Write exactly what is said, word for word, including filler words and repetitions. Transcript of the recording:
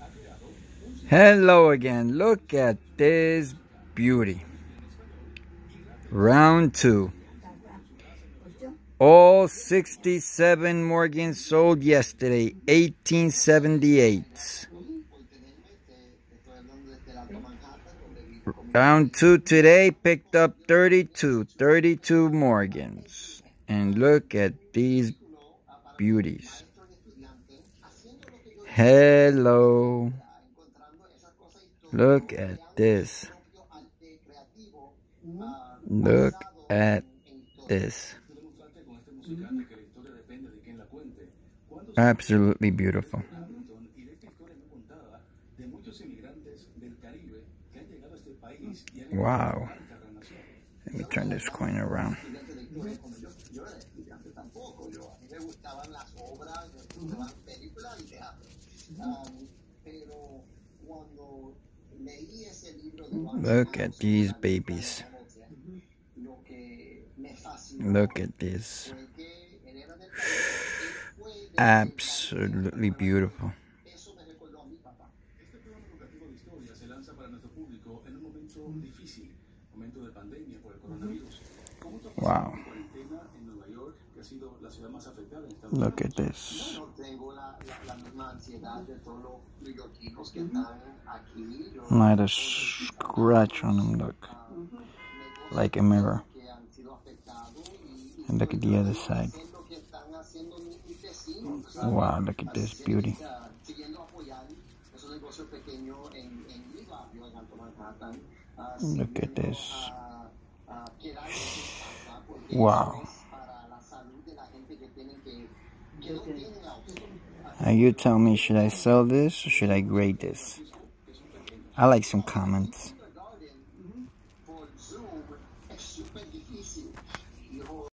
Hello again. Look at this beauty. Round two. All sixty-seven Morgans sold yesterday, eighteen seventy-eight. Round two today picked up thirty-two, thirty-two Morgans. And look at these beauties. Hello. Look at this. Look at this. Absolutely beautiful. Wow. Let me turn this coin around. Look at these babies. Look at this. Absolutely beautiful. Wow. Look at this. Not a scratch on them, look. Like a mirror. And look at the other side. Wow, look at this beauty. Look at this. Wow. Now you tell me, should I sell this or should I grade this? I like some comments.